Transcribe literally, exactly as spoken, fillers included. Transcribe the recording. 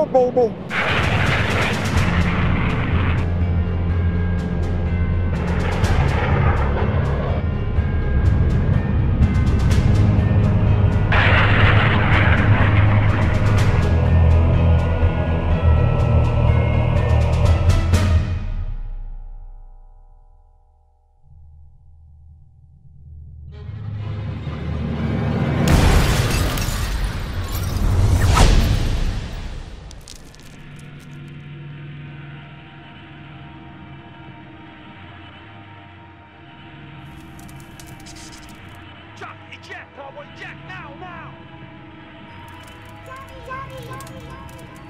baby. Eject, cowboy, eject, now, now! Johnny, Johnny, Johnny, Johnny.